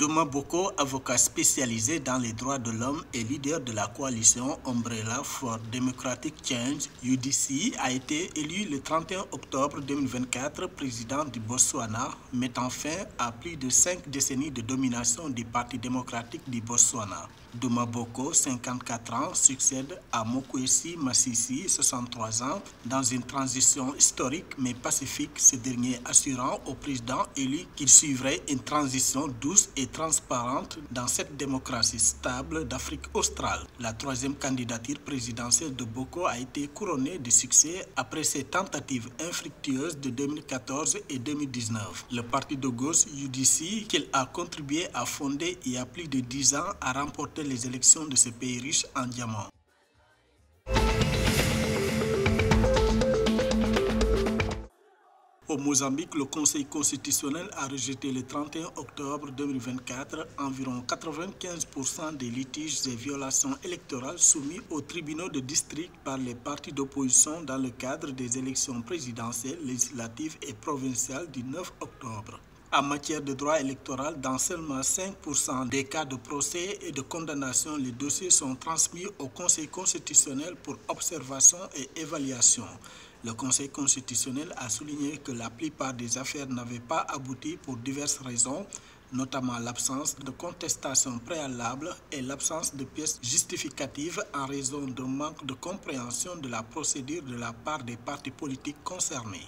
Douma Boko, avocat spécialisé dans les droits de l'homme et leader de la coalition Umbrella for Democratic Change, UDC, a été élu le 31 octobre 2024 président du Botswana, mettant fin à plus de 5 décennies de domination du Parti démocratique du Botswana. Douma Boko, 54 ans, succède à Mokwesi Masisi, 63 ans, dans une transition historique mais pacifique, ce dernier assurant au président élu qu'il suivrait une transition douce et transparente dans cette démocratie stable d'Afrique australe. La troisième candidature présidentielle de Boko a été couronnée de succès après ses tentatives infructueuses de 2014 et 2019. Le parti de gauche UDC, qu'il a contribué à fonder il y a plus de 10 ans, a remporté les élections de ce pays riche en diamants. Au Mozambique, le Conseil constitutionnel a rejeté le 31 octobre 2024 environ 95% des litiges et violations électorales soumis aux tribunaux de district par les partis d'opposition dans le cadre des élections présidentielles, législatives et provinciales du 9 octobre. En matière de droit électoral, dans seulement 5% des cas de procès et de condamnation, les dossiers sont transmis au Conseil constitutionnel pour observation et évaluation. Le Conseil constitutionnel a souligné que la plupart des affaires n'avaient pas abouti pour diverses raisons, notamment l'absence de contestation préalable et l'absence de pièces justificatives en raison d'un manque de compréhension de la procédure de la part des partis politiques concernés.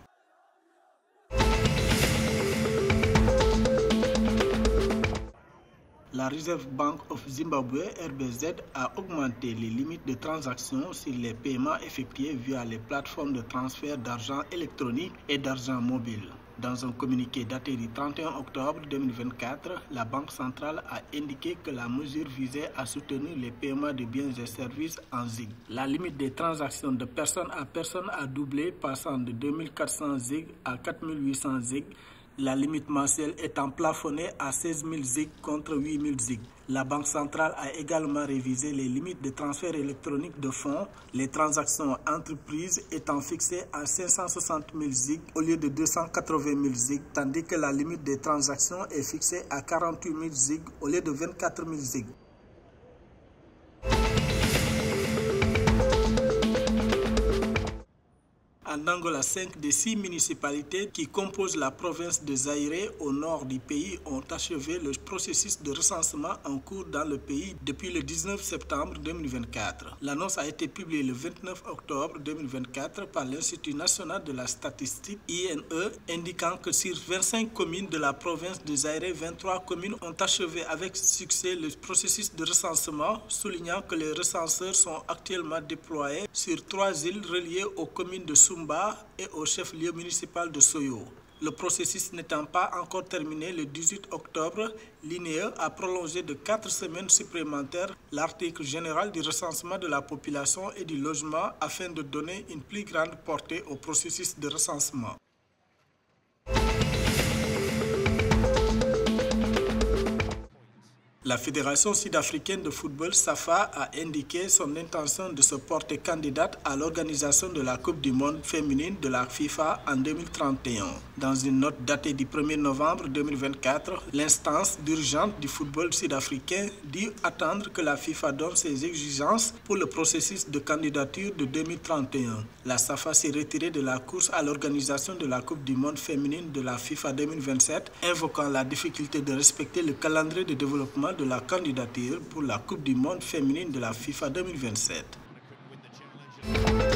La Reserve Bank of Zimbabwe, RBZ, a augmenté les limites de transactions sur les paiements effectués via les plateformes de transfert d'argent électronique et d'argent mobile. Dans un communiqué daté du 31 octobre 2024, la Banque centrale a indiqué que la mesure visait à soutenir les paiements de biens et services en ZiG. La limite des transactions de personne à personne a doublé, passant de 2400 ZiG à 4800 ZiG. La limite mensuelle étant plafonnée à 16 000 ZiG contre 8 000 ZiG. La Banque centrale a également révisé les limites de transfert électronique de fonds, les transactions entreprises étant fixées à 560 000 ZiG au lieu de 280 000 ZiG, tandis que la limite des transactions est fixée à 48 000 ZiG au lieu de 24 000 ZiG. En Angola, 5 des 6 municipalités qui composent la province de Zaïre au nord du pays ont achevé le processus de recensement en cours dans le pays depuis le 19 septembre 2024. L'annonce a été publiée le 29 octobre 2024 par l'Institut national de la statistique INE, indiquant que sur 25 communes de la province de Zaïre, 23 communes ont achevé avec succès le processus de recensement, soulignant que les recenseurs sont actuellement déployés sur 3 îles reliées aux communes de Sumba et au chef-lieu municipal de Soyo. Le processus n'étant pas encore terminé le 18 octobre, l'INE a prolongé de 4 semaines supplémentaires l'article général du recensement de la population et du logement afin de donner une plus grande portée au processus de recensement. La Fédération sud-africaine de football SAFA a indiqué son intention de se porter candidate à l'organisation de la Coupe du monde féminine de la FIFA en 2031. Dans une note datée du 1er novembre 2024, l'instance d'urgence du football sud-africain dit attendre que la FIFA donne ses exigences pour le processus de candidature de 2031. La SAFA s'est retirée de la course à l'organisation de la Coupe du monde féminine de la FIFA 2027, invoquant la difficulté de respecter le calendrier de développement de la candidature pour la Coupe du monde féminine de la FIFA 2027.